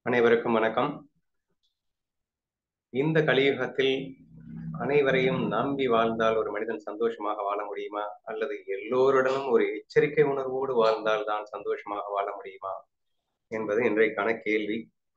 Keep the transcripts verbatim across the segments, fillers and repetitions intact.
அனைவருக்கும் வணக்கம். இந்த கலியுகத்தில் அனைவரையும் நம்பி வாழ்ந்தால் ஒரு மனிதன் சந்தோஷமாக வாழ முடியுமா, அல்லது எல்லோருடனும் ஒரு எச்சரிக்கை உணர்வோடு வாழ்ந்தால் தான் சந்தோஷமாக வாழ முடியுமா என்பது இன்றைக்கான கேள்வி.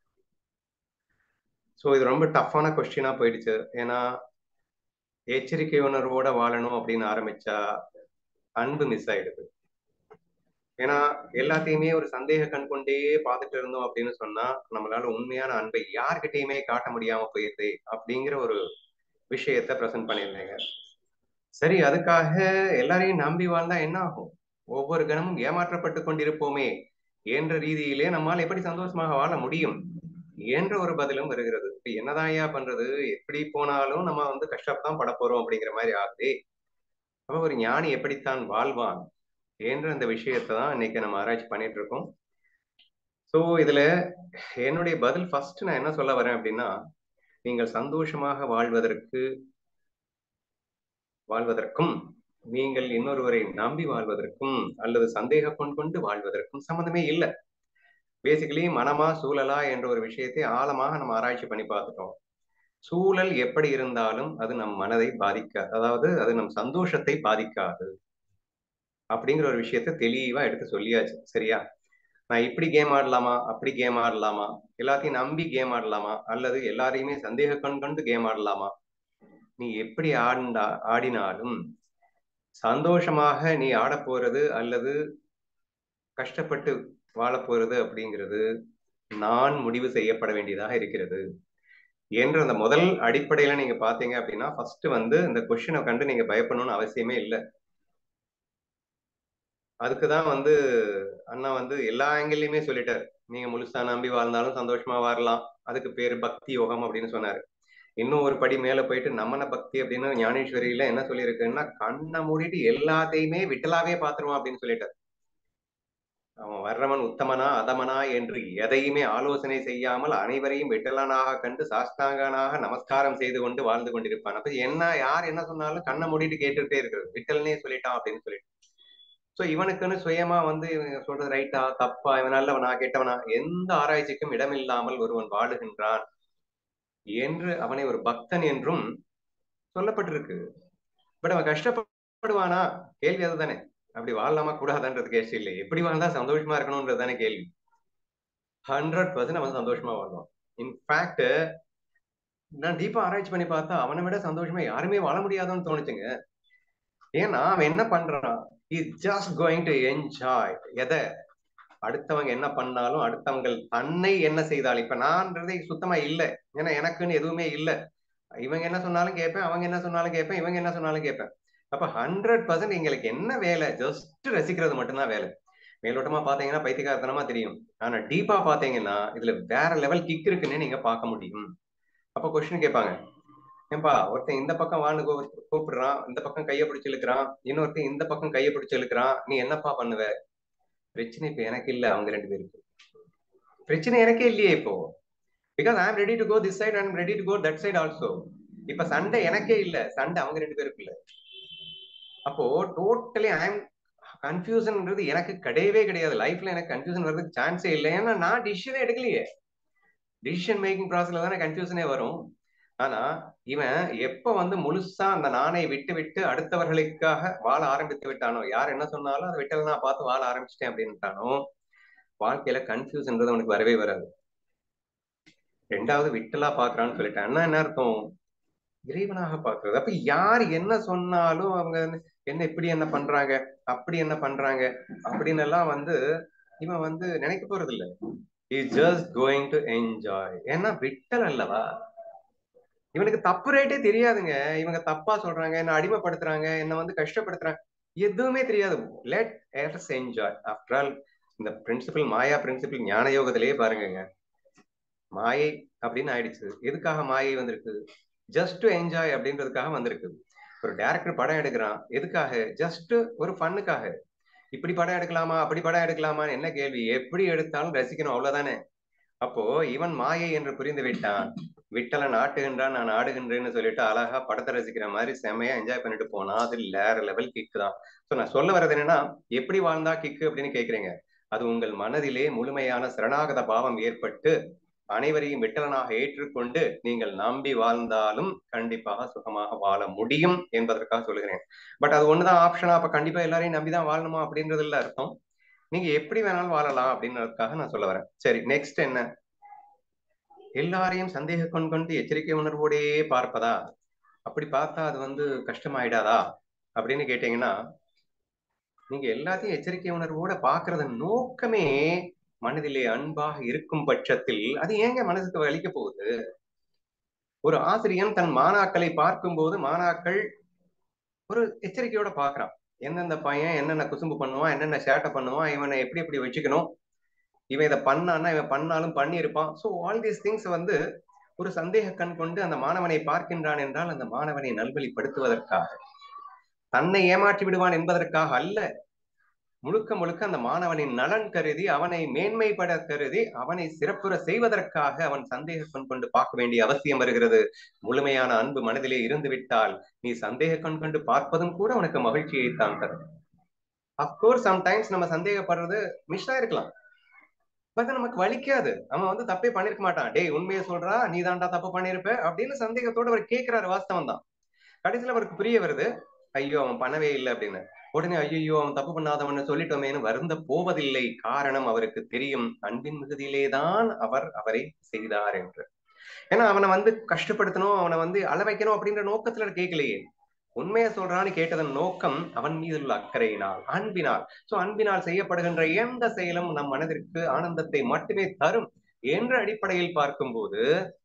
ஸோ இது ரொம்ப டஃப்பான கொஸ்டினா போயிடுச்சு. ஏன்னா எச்சரிக்கை உணர்வோட வாழணும் அப்படின்னு ஆரம்பிச்சா அன்பு மிஸ் ஆயிடுது. ஏன்னா எல்லாத்தையுமே ஒரு சந்தேக கண் கொண்டே பார்த்துட்டு இருந்தோம் அப்படின்னு சொன்னா நம்மளால உண்மையான அன்பை யார்கிட்டயுமே காட்ட முடியாம போயிருது அப்படிங்கிற ஒரு விஷயத்த பிரசன்ட் பண்ணியிருந்தேங்க. சரி, அதுக்காக எல்லாரையும் நம்பி வாழ்ந்தா என்ன ஆகும்? ஒவ்வொரு கணமும் ஏமாற்றப்பட்டு கொண்டிருப்போமே என்ற ரீதியிலே நம்மால் எப்படி சந்தோஷமாக வாழ முடியும் என்ற ஒரு பதிலும் வருகிறது. இப்ப என்னதான் ஐயா பண்றது, எப்படி போனாலும் நம்ம வந்து கஷ்டத்தான் பட போறோம் அப்படிங்கிற மாதிரி ஆகுது. அப்ப ஒரு ஞானி எப்படித்தான் வாழ்வான் என்ற அந்த விஷயத்தை தான் இன்னைக்கு நம்ம ஆராய்ச்சி பண்ணிட்டு இருக்கோம். ஸோ இதுல என்னுடைய பதில் ஃபர்ஸ்ட் நான் என்ன சொல்ல வரேன் அப்படின்னா, நீங்கள் சந்தோஷமாக வாழ்வதற்கு வாழ்வதற்கும் நீங்கள் இன்னொருவரை நம்பி வாழ்வதற்கும் அல்லது சந்தேக கொண்டு கொண்டு வாழ்வதற்கும் சம்மந்தமே இல்லை. பேசிக்கலி மனமா சூழலா என்ற ஒரு விஷயத்தை ஆழமாக நம்ம ஆராய்ச்சி பண்ணி பார்த்துட்டோம். சூழல் எப்படி இருந்தாலும் அது நம் மனதை பாதிக்காது, அதாவது அது நம் சந்தோஷத்தை பாதிக்காது அப்படிங்கிற ஒரு விஷயத்த தெளிவா எடுத்து சொல்லியாச்சு. சரியா? நான் இப்படி கேம் ஆடலாமா, அப்படி கேம் ஆடலாமா, எல்லாத்தையும் நம்பி கேம் ஆடலாமா, அல்லது எல்லாரையுமே சந்தேக கண் கொண்டு கேம் ஆடலாமா? நீ எப்படி ஆண்டா ஆடினாலும் சந்தோஷமாக நீ ஆட போறது அல்லது கஷ்டப்பட்டு வாழ போறது அப்படிங்கிறது நான் முடிவு செய்யப்பட வேண்டியதாக இருக்கிறது என்ற அந்த முதல் அடிப்படையில நீங்க பாத்தீங்க அப்படின்னா, ஃபர்ஸ்ட் வந்து இந்த கொஸ்டினை கண்டு நீங்க பயப்படணும்னு அவசியமே இல்லை. அதுக்குதான் வந்து அண்ணா வந்து எல்லா ஆங்கிள்லயுமே சொல்லிட்டாரு. நீங்க முழுசா நம்பி வாழ்ந்தாலும் சந்தோஷமா வாழலாம், அதுக்கு பேரு பக்தி யோகம் அப்படின்னு சொன்னாரு. இன்னும் ஒரு படி மேல போயிட்டு நம்மன பக்தி அப்படின்னு ஞானேஸ்வரியில என்ன சொல்லியிருக்குன்னா, கண்ணை மூடிட்டு எல்லாத்தையுமே விட்டலாவே பாத்துருவான் அப்படின்னு சொல்லிட்டாரு. அவன் வர்றவன் உத்தமனா அதமனா என்று எதையுமே ஆலோசனை செய்யாமல் அனைவரையும் விட்டலனாக கண்டு சாஸ்தாங்கனாக நமஸ்காரம் செய்து கொண்டு வாழ்ந்து கொண்டிருப்பான். அப்ப என்ன யார் என்ன சொன்னாலும் கண்ணை மூடிட்டு கேட்டுக்கிட்டே இருக்கிறது, விட்டல்னே சொல்லிட்டான் அப்படின்னு சொல்லிட்டு. சோ இவனுக்குன்னு சுயமா வந்து இவன் சொல்றது ரைட்டா தப்பா, இவன் நல்லவனா கெட்டவனா எந்த ஆராய்ச்சிக்கும் இடமில்லாமல் ஒருவன் வாழுகின்றான் என்று அவனை ஒரு பக்தன் என்றும் சொல்லப்பட்டிருக்கு. பட் அவன் கஷ்டப்படுவானா? கேள்வி அதுதானே. அப்படி வாழலாமா கூடாதான்றது கேள்வி இல்லை, எப்படி வாழ்ந்தா சந்தோஷமா இருக்கணும்ன்றது தானே கேள்வி. ஹண்ட்ரட் பர்சன்ட் அவன் சந்தோஷமா வாழ்வான். இன்ஃபேக்ட் நான் டீப்பா ஆராய்ச்சி பண்ணி பார்த்தா அவனை விட சந்தோஷமா யாருமே வாழ முடியாதுன்னு தோணுச்சுங்க. ஏன்னா அவன் என்ன பண்றான், is just going to enjoy. எதை? அடுத்தவங்க என்ன பண்ணாலும், அடுத்தவங்க தன்னை என்ன செய்தாலும். இப்ப நான்ன்றதே சுத்தமா இல்லை, ஏன்னா எனக்குன்னு எதுவுமே இல்லை. இவங்க என்ன சொன்னாலும் கேட்பேன், அவங்க என்ன சொன்னாலும் கேட்பேன், இவங்க என்ன சொன்னாலும் கேட்பேன். அப்ப ஹண்ட்ரட் பர்சன்ட் எங்களுக்கு என்ன வேலை? ஜஸ்ட் ரசிக்கிறது மட்டும்தான் வேலை. மேலோட்டமா பாத்தீங்கன்னா பைத்தியக்காரத்தனமா தெரியும், ஆனா டீப்பா பாத்தீங்கன்னா இதுல வேற லெவல் கிக் இருக்குன்னு நீங்க பார்க்க முடியும். அப்ப கொஸ்டின் கேட்பாங்க, ஏன்பா ஒருத்தன் இந்த பக்கம் வான்னு கூப்பிடுறான், இந்த பக்கம் கையை பிடிச்சு இழுக்கிறான், இன்னொருத்தன் இந்த பக்கம் கையை பிடிச்சு இழுக்கிறான், நீ என்னப்பா பண்ணுவ? பிரச்சனை இப்ப எனக்கு இல்ல, அவங்க ரெண்டு பேருக்கு பிரச்சனை எனக்கே இல்லையே இப்போ. Because I am ready to go this side and ready to go that side also. இப்ப சண்டை எனக்கே இல்ல, சண்டை அவங்க ரெண்டு பேருக்கு இல்ல. அப்போ டோட்டலி ஐ எம் கன்ஃபியூஷன்ன்றது எனக்கு கிடையவே கிடையாது. லைஃப்ல எனக்கு கன்ஃபியூஷன் வர்றதுக்கு சான்ஸே இல்லை. ஏன்னா நான் டிசிஷனே எடுக்கலையே. டிசிஷன் மேக்கிங் ப்ராசஸ்ல தானே கன்ஃபியூஷனே வரும். ஆனா இவன் எப்ப வந்து முழுசா அந்த நானை விட்டு விட்டு அடுத்தவர்களுக்காக வாழ ஆரம்பித்து விட்டானோ, யார் என்ன சொன்னாலும் அதை விட்டல நான் பார்த்து வாழ ஆரம்பிச்சிட்டேன் அப்படின்ட்டானோ, வாழ்க்கையில கன்ஃபியூஷன்ன்றது அவனுக்கு வரவே வராது. ரெண்டாவது விட்டலா பாக்குறான்னு சொல்லிட்டான்னா என்ன அர்த்தம்? இறைவனாக பார்க்கிறது. அப்ப யார் என்ன சொன்னாலும் அவங்க என்ன இப்படி என்ன பண்றாங்க, அப்படி என்ன பண்றாங்க அப்படின்னு எல்லாம் வந்து இவன் வந்து நினைக்க போறது இல்லை. Is just going to enjoy. ஏன்னா விட்டல் அல்லவா. இவனுக்கு தப்பு ரேட்டே தெரியாதுங்க. இவங்க தப்பா சொல்றாங்க, என்ன அடிமைப்படுத்துறாங்க, என்ன வந்து கஷ்டப்படுத்துறாங்க, எதுவுமே தெரியாது. Let's enjoy. After all இந்த பிரின்சிபிள், மாயா பிரின்சிபிள் ஞான யோகத்திலேயே பாருங்க, மாயை அப்படின்னு ஆயிடுச்சு. எதுக்காக மாயை வந்திருக்கு? ஜஸ்ட் டு என்ஜாய் அப்படின்றதுக்காக வந்திருக்கு. ஒரு டைரக்டர் படம் எடுக்கிறான், எதுக்காக? ஜஸ்ட் ஒரு ஃபன்னுக்காக. இப்படி படம் எடுக்கலாமா, அப்படி படம் எடுக்கலாமா என்ன கேள்வி, எப்படி எடுத்தாலும் ரசிக்கணும், அவ்வளவுதானே. அப்போ இவன் மாயை என்று புரிந்து விட்டான். விட்டலன் ஆட்டுகின்றான், நான் ஆடுகின்றேன்னு சொல்லிட்டு அழகா படத்தை ரசிக்கிற மாதிரி செமையா என்ஜாய் பண்ணிட்டு போனா அது வேற லெவல் கிக்கு தான். ஸோ நான் சொல்ல வர்றது என்னன்னா, எப்படி வாழ்ந்தா கிக்கு அப்படின்னு கேட்குறீங்க. அது உங்கள் மனதிலே முழுமையான சரணாகத பாவம் ஏற்பட்டு அனைவரையும் விட்டலனாக ஏற்றுக்கொண்டு நீங்கள் நம்பி வாழ்ந்தாலும் கண்டிப்பாக சுகமாக வாழ முடியும் என்பதற்காக சொல்லுகிறேன். பட் அது ஒண்ணுதான் ஆப்ஷனா, அப்ப கண்டிப்பா எல்லாரையும் நம்பிதான் வாழணுமா அப்படின்றது இல்ல அர்த்தம். நீங்க எப்படி வேணாலும் வாழலாம் அப்படின்றதுக்காக நான் சொல்ல வரேன். சரி, நெக்ஸ்ட் என்ன? எல்லாரையும் சந்தேக கண் கொண்டு எச்சரிக்கை உணர்வோடே பார்ப்பதா? அப்படி பார்த்தா அது வந்து கஷ்டமாயிடாதா அப்படின்னு கேட்டீங்கன்னா, நீங்க எல்லாத்தையும் எச்சரிக்கை உணர்வோட பாக்குறதன் நோக்கமே மனதிலே அன்பாக இருக்கும் பட்சத்தில் அது ஏங்க மனசுக்கு வலிக்க போகுது? ஒரு ஆசிரியன் தன் மாணாக்களை பார்க்கும் போது மாணாக்கள் ஒரு எச்சரிக்கையோட பாக்குறான். எந்தெந்த பையன் என்னென்ன குசும்பு பண்ணுவான், என்னென்ன சேட்டை பண்ணுவான், இவனை எப்படி எப்படி வச்சுக்கணும், இவன் இதை பண்ணான்னா இவன் பண்ணாலும் பண்ணியிருப்பான். ஸோ ஆல் தீஸ் திங்ஸ் வந்து ஒரு சந்தேக கண் கொண்டு அந்த மாணவனை பார்க்கின்றான் என்றால் அந்த மாணவனை நல்வழிப்படுத்துவதற்காக, தன்னை ஏமாற்றி விடுவான் என்பதற்காக அல்ல. முழுக்க முழுக்க அந்த மாணவனின் நலன் கருதி, அவனை மேன்மைப்பட கருதி, அவனை சிறப்புற செய்வதற்காக அவன் சந்தேக கண் கொண்டு பார்க்க வேண்டிய அவசியம் வருகிறது. முழுமையான அன்பு மனதிலே இருந்து விட்டால் நீ சந்தேக கண் கொண்டு பார்ப்பதும் கூட உனக்கு மகிழ்ச்சியை தான் தரும். அப்கோர்ஸ் சம்டைம்ஸ் நம்ம சந்தேகப்படுறது மிஸ் ஆயிருக்கலாம், பட் நமக்கு வலிக்காது. அவன் வந்து தப்பே பண்ணிருக்க மாட்டான். டேய் உண்மையை சொல்றா, நீ தாண்டா தப்பு பண்ணிருப்ப அப்படின்னு சந்தேகத்தோட அவர் கேட்கிறாரு. வாஸ்தவம் தான். கடைசியில அவருக்கு புரிய வருது, ஐயோ அவன் பண்ணவே இல்லை அப்படின்னு. உடனே ஐயோ அவன் தப்பு பண்ணாதவன்னு சொல்லிட்டோமேனு வருந்த போவதில்லை. காரணம் அவருக்கு தெரியும், அன்பின் மிகுதியிலேதான் அவர் அவரை செய்தார் என்று. ஏன்னா அவனை வந்து கஷ்டப்படுத்தணும், அவனை வந்து அள வைக்கணும் அப்படின்ற நோக்கத்துல கேட்கலையே. உண்மையை சொல்றான்னு கேட்டதன் நோக்கம் அவன் மீது உள்ள அக்கறையினால், அன்பினால். சோ அன்பினால் செய்யப்படுகின்ற எந்த செயலும் நம் மனதிற்கு ஆனந்தத்தை மட்டுமே தரும் என்ற அடிப்படையில் பார்க்கும்போது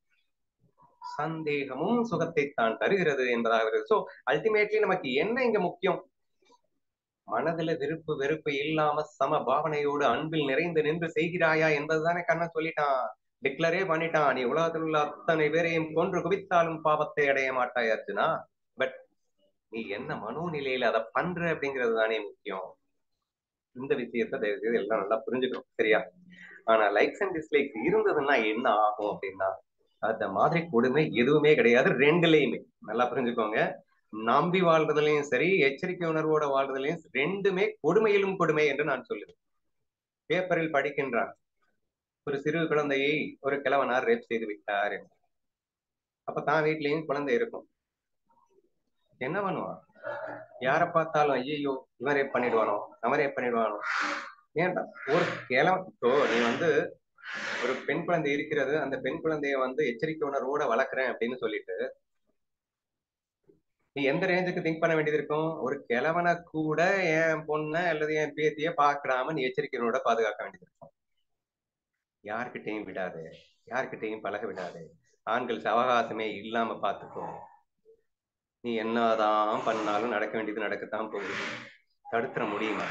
சந்தேகமும் சுகத்தை தான் தருகிறது என்பதாக வருகிறது. சோ அல்டிமேட்லி நமக்கு என்ன இங்க முக்கியம்? மனதுல விருப்பு வெறுப்பு இல்லாம சம பாவனையோடு அன்பில் நிறைந்து நின்று செய்கிறாயா என்பதுதானே கண்ணன் சொல்லிட்டான், டிக்ளரே பண்ணிட்டான். நீ உலகத்தில் உள்ள அத்தனை பேரையும் கொன்று குவித்தாலும் பாவத்தை அடைய மாட்டாய் அர்ஜுனா. பட் நீ என்ன மனோநிலையில அதை பண்ற அப்படிங்கிறது தானே முக்கியம். இந்த விஷயத்த தயவு செய்து எல்லாம் நல்லா புரிஞ்சுக்கணும், சரியா? ஆனா லைக்ஸ் அண்ட் டிஸ்லைக்ஸ் இருந்ததுன்னா என்ன ஆகும் அப்படின்னா, அந்த மாதிரி கொடுமை எதுவுமே கிடையாது ரெண்டுலயுமே. நல்லா புரிஞ்சுக்கோங்க. நம்பி வாழ்றதுலயும் சரி, எச்சரிக்கை உணர்வோட வாழ்றதுலயும் ரெண்டுமே கொடுமையிலும் கொடுமை என்று நான் சொல்லுவேன். பேப்பரில் படிக்கின்றான், ஒரு சிறு குழந்தையை ஒரு கிழவனார் ரேப் செய்து விட்டார். அப்ப தான் வீட்லயும் குழந்தை இருக்கும். என்ன பண்ணுவான்? யார பார்த்தாலும் ஐயோ இவன் ரேப் பண்ணிடுவானோ, அவன் ரேப் பண்ணிடுவானோ. ஏன்டா ஒரு கிழவன், இப்போ நீ வந்து ஒரு பெண் குழந்தை இருக்கிறது, அந்த பெண் குழந்தைய வந்து எச்சரிக்கை உணர்வோட வளர்க்குறேன் அப்படின்னு சொல்லிட்டு நீ எந்த ரேஞ்சுக்கு திங்க் பண்ண வேண்டியது இருக்கும்? ஒரு கிழவனை கூட என் பொண்ணை அல்லது என் பேத்திய பார்க்கடாம நீ எச்சரிக்கையோட பாதுகாக்க வேண்டியது இருக்கும். யார்கிட்டையும் விடாது, யார்கிட்டையும் பழக விடாது, ஆண்கள் அவகாசமே இல்லாம பார்த்துக்கோ. நீ என்னதான் பண்ணாலும் நடக்க வேண்டியது நடக்கத்தான் போகுது, தடுத்துற முடியுமா?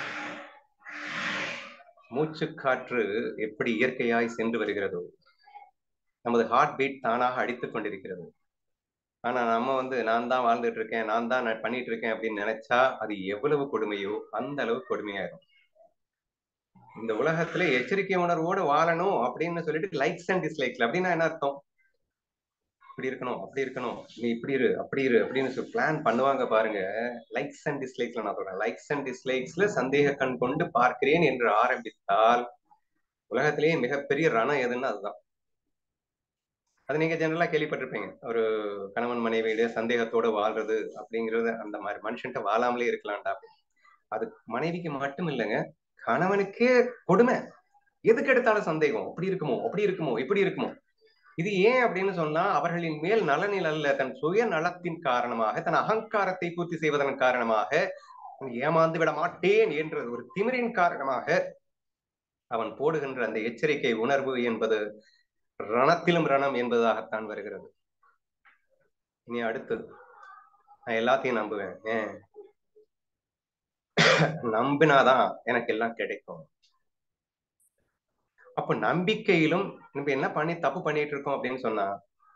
மூச்சு காற்று எப்படி இயற்கையாய் சென்று வருகிறதோ, நமது ஹார்ட் பீட் தானாக அடித்துக் கொண்டிருக்கிறது. ஆனா நம்ம வந்து நான் தான் வாழ்ந்துட்டு இருக்கேன், நான் தான் பண்ணிட்டு இருக்கேன் அப்படின்னு நினைச்சா அது எவ்வளவு கொடுமையோ அந்த அளவு கொடுமையாயிரும். இந்த உலகத்துல எச்சரிக்கை உணர்வோடு வாழணும் அப்படின்னு சொல்லிட்டு லைக்ஸ் அண்ட் டிஸ்லைக்ஸ் அப்படின்னா என்ன அர்த்தம்? இப்படி இருக்கணும், அப்படி இருக்கணும், நீ இப்படி இரு, அப்படி இரு அப்படின்னு பிளான் பண்ணுவாங்க பாருங்க. லைக்ஸ் அண்ட் டிஸ்லைக்ஸ்ல நான் சொல்றேன், லைக்ஸ் அண்ட் டிஸ்லைக்ஸ்ல சந்தேக கண் கொண்டு பார்க்கிறேன் என்று ஆரம்பித்தால் உலகத்திலேயே மிகப்பெரிய ரணம் எதுன்னு அதுதான். அது நீங்க ஜெனரலா கேள்விப்பட்டிருப்பீங்க, ஒரு கணவன் மனைவியில சந்தேகத்தோட வாழ்றது அப்படிங்கிறது. அந்த மாதிரி மனுஷன்ட்ட வாழாமலே இருக்கலாம்டா. அது மனைவிக்கு மட்டும் இல்லைங்க, கணவனுக்கே கொடுமை. எதுக்கு எடுத்தாலும் சந்தேகம், அப்படி இருக்குமோ, அப்படி இருக்குமோ, இப்படி இருக்குமோ. இது ஏன் அப்படின்னு சொன்னா அவர்களின் மேல் நலனில் அல்ல, தன் சுய நலத்தின் காரணமாக, தன் அகங்காரத்தை பூர்த்தி செய்வதன் காரணமாக, ஏமாந்து விட மாட்டேன் என்ற ஒரு திமிரின் காரணமாக அவன் போடுகின்ற அந்த எச்சரிக்கை உணர்வு என்பது ரணத்திலும் ரணம் என்பதாகத்தான் வருகிறது. இனி அடுத்தது, நான் எல்லாத்தையும் நம்புவேன், ஏன் நம்பினாதான் எனக்கு எல்லாம் கிடைக்கும். அப்ப நம்பிக்கையிலும் நம்ம என்ன பண்ணி தப்பு பண்ணிட்டு இருக்கோம் அப்படின்னு சொன்னா,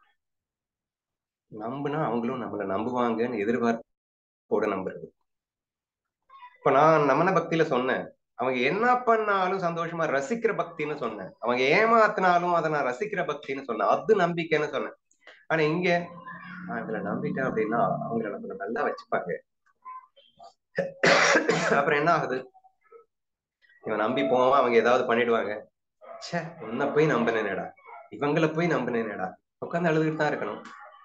நம்புனா அவங்களும் நம்மள நம்புவாங்கன்னு எதிர்பார்ப்போட நம்புறது. இப்ப நான் நமன பக்தியில சொன்னேன், அவங்க என்ன பண்ணாலும் சந்தோஷமா ரசிக்கிற பக்தின்னு சொன்னேன். அவங்க ஏமாத்தினாலும் அதை நான் ரசிக்கிற பக்தின்னு சொன்னேன், அது நம்பிக்கைன்னு சொன்னேன். ஆனா இங்க நான் இதுல நம்பிட்டேன் அப்படின்னா அவங்கள நம்மள நல்லா வச்சுப்பாங்க. அப்புறம் என்ன ஆகுது? இவன் நம்பி போவான், அவங்க ஏதாவது பண்ணிடுவாங்க. சே உன்னை போய் நம்பினேடா, இவங்களை போய் நம்பினேனடா, உட்காந்து அழுதுகிட்டு தான் இருக்கணும்.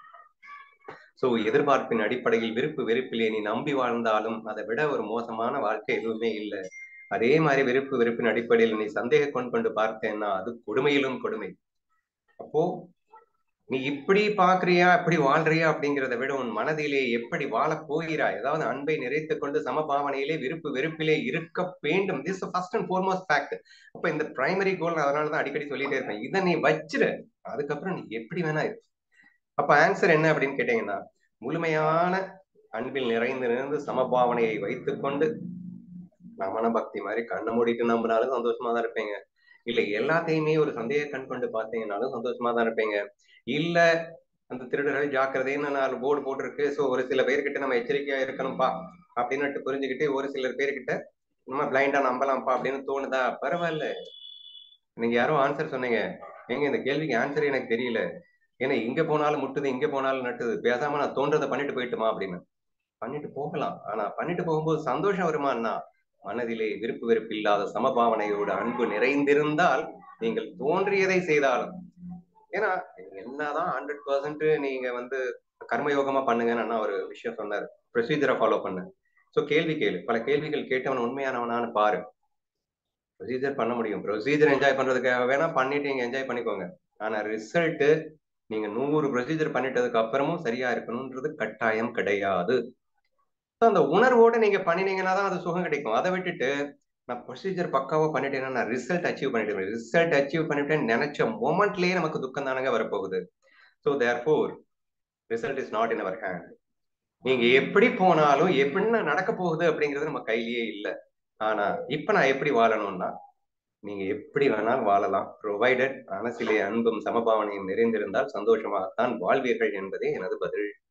சோ எதிர்பார்ப்பின் அடிப்படையில் விருப்பு வெறுப்பிலே நீ நம்பி வாழ்ந்தாலும் அதை விட ஒரு மோசமான வாழ்க்கை எதுவுமே இல்லை. அதே மாதிரி விருப்பு வெறுப்பின் அடிப்படையில் நீ சந்தேக கொண்டு கொண்டு பார்த்தேன்னா அது கொடுமையிலும் கொடுமை. அப்போ நீ இப்படி பாக்குறியா, இப்படி வாழ்றியா அப்படிங்கிறத விட உன் மனதிலே எப்படி வாழ போகிறாய், அதாவது அன்பை நிறைத்துக் கொண்டு சமபாவனையிலே விருப்பு வெறுப்பிலே இருக்க வேண்டும். This first and foremost fact. அப்ப இந்த பிரைமரி கோல் அதனாலதான் அடிக்கடி சொல்லிட்டே இருப்பேன், இதை நீ வச்சிரு, அதுக்கப்புறம் நீ எப்படி வேணா இரு. அப்ப ஆன்சர் என்ன அப்படின்னு கேட்டீங்கன்னா, முழுமையான அன்பில் நிறைந்து நிறைந்து சமபாவனையை வைத்துக் கொண்டு நமன பக்தி மாதிரி கண்ணை மூடிட்டு நம்பினாலும் சந்தோஷமா தான் இருப்பீங்க. இல்ல எல்லாத்தையுமே ஒரு சந்தேக கண் கொண்டு பார்த்தீங்கன்னாலும் சந்தோஷமா தான் இருப்பீங்க. இல்ல அந்த திருடர்கள் ஜாக்கிரதைன்னு நாலு போர்டு போட்டிருக்கு, சோ ஒரு சில பேர்கிட்ட நம்ம எச்சரிக்கையா இருக்கணும்ப்பா அப்படின்னு புரிஞ்சுக்கிட்டு ஒரு சிலர் பேர்கிட்ட நம்ம பிளைண்டா நம்பலாம்ப்பா அப்படின்னு தோணுதா, பரவாயில்ல. நீங்க யாரோ ஆன்சர் சொன்னீங்க, எங்க இந்த கேள்விக்கு ஆன்சர் எனக்கு தெரியல, ஏன்னா இங்க போனாலும் முட்டுது இங்க போனாலும் நட்டுது, பேசாம நான் தோன்றதை பண்ணிட்டு போயிட்டுமா அப்படின்னு. பண்ணிட்டு போகலாம், ஆனா பண்ணிட்டு போகும்போது சந்தோஷம் வருமானா, மனதிலே விருப்பு வெறுப்பு இல்லாத சமபாவனையோட அன்பு நிறைந்திருந்தால் நீங்கள் தோன்றியதை செய்தாலும், ஏன்னா என்னதான் ஹண்ட்ரட் பர்சன்ட் நீங்க வந்து கர்மயோகமா பண்ணுங்கன்னு அண்ணா ஒரு விஷயம் சொன்னாரு, ப்ரொசீஜரை ஃபாலோ பண்ணு. சோ கேள்வி கேளு, பல கேள்விகள் கேட்டவன் உண்மையானவனான்னு பாரு. ப்ரொசீஜர் பண்ண முடியும், ப்ரொசீஜர் என்ஜாய் பண்றதுக்காக வேணா பண்ணிட்டு நீங்க என்ஜாய் பண்ணிக்கோங்க. ஆனா ரிசல்ட் நீங்க நூறு ப்ரொசீஜர் பண்ணிட்டதுக்கு அப்புறமும் சரியா இருக்கணும்ன்றது கட்டாயம் கிடையாது. அந்த உணர்வோட நீங்க பண்ணினீங்கன்னா தான் அது சுகம் கிடைக்கும். அதை விட்டுட்டு நான் ப்ரொசீஜர் பக்காவா பண்ணிட்டேன்னா நான் ரிசல்ட் அச்சீவ் பண்ணிட்டேன், ரிசல்ட் அச்சீவ் பண்ணிட்டேன்னு நினைச்ச மொமெண்ட்லயே நமக்கு துக்கம் தானங்க வரப்போகுது. So therefore result is not in our hand. நீங்க எப்படி போனாலும் எப்படின்னா நடக்க போகுது அப்படிங்கிறது நம்ம கையிலேயே இல்லை. ஆனா இப்ப நான் எப்படி வாழணும்னா, நீங்க எப்படி வேணாலும் வாழலாம், ப்ரொவைடட் மனசிலே அன்பும் சமபாவனையும் நிறைந்திருந்தால் சந்தோஷமாகத்தான் வாழ்வீர்கள் என்பதே எனது பதில்.